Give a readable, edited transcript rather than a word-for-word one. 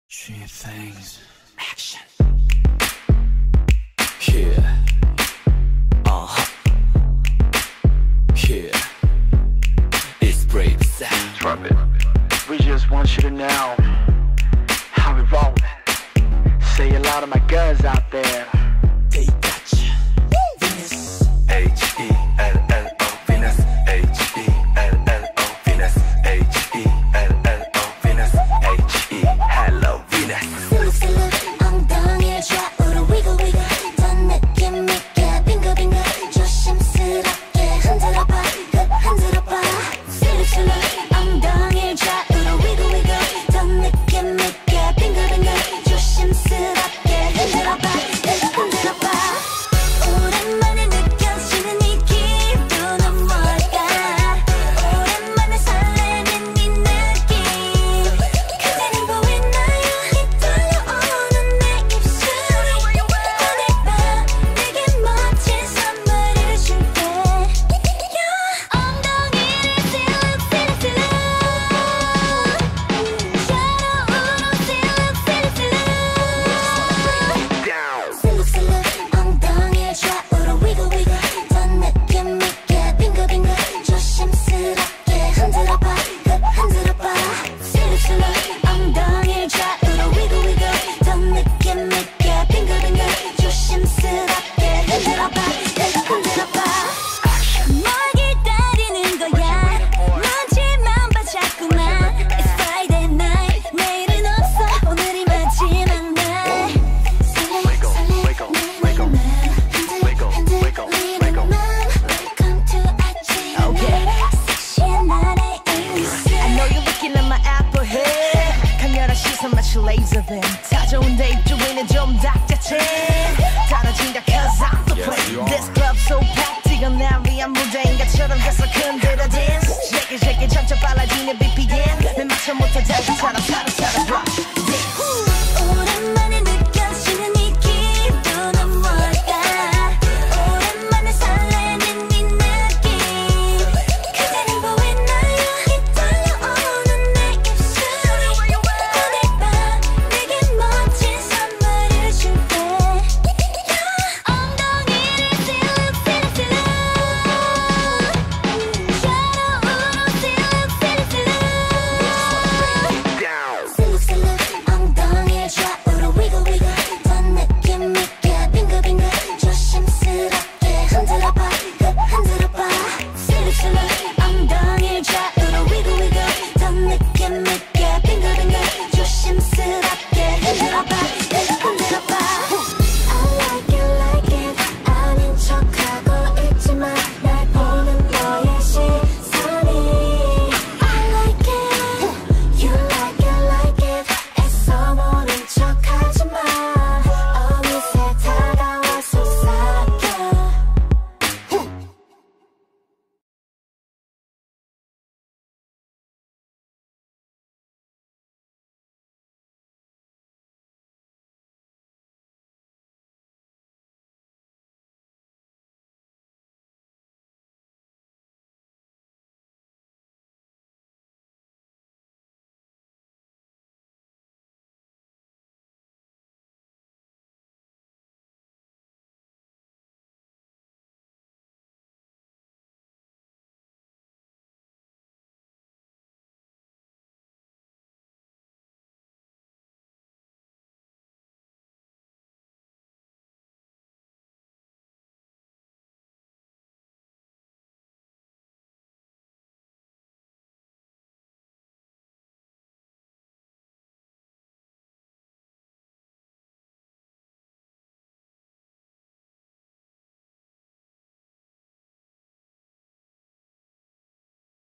Three things. Action. Yeah. Yeah. It's brave sound. Drop it. We just want you to know how we rollin'. Say a lot of my guys out there. They got you. Venus. H-E-L-L-O. Venus. H-E-L-L-O. Venus. H-E-L-L-O. Venus. H-E-Hello Venus. 슬룩슬룩 엉덩이를 좌우로 wiggle wiggle 더 느낌 있게 빙글빙글 조심스럽게 흔들어봐 흔들어봐 슬룩슬룩 엉덩이를 좌우로 wiggle wiggle 더 느낌 있게 빙글빙글 조심스럽게 흔들어봐 흔들어봐 오랜만에 느껴지는 이 기분은 뭘까 오랜만에 설레는 이 느낌 그대는 보이나요 이 떨려오는 내 입술이 오늘 밤 내게 멋진 선물을 줄게 엉덩이를 슬룩슬룩슬룩 샤로우로 슬룩슬룩 엉덩이를 좌우로 wiggle wiggle 더 느낌 있게 빙글빙글 조심스럽게 흔들어봐 흔들어봐 슬룩슬룩 엉덩이를 좌우로 wiggle wiggle 더 느낌 있게 빙글빙글 조심스럽게 흔들어봐 흔들어봐 뭘 기다리는 거야 눈치만 봐 자꾸만 It's Friday night 내일은 없어 오늘이 마지막 날 Wiggle, wiggle, wiggle. Wiggle, wiggle, wiggle. Welcome to 아침 섹시한 나의 일상 I know you're looking at my apple head 강렬한 시선 마치 laser beam 다져온데 입주위는 좀 닥자체 떨어진다 cause I'm the play This club so packed 이건 날 위한 무대인 것처럼 계속 흔들어 dance Shake it shake it 점점 빨라지는 BPM 내 맞춰 못할 자기처럼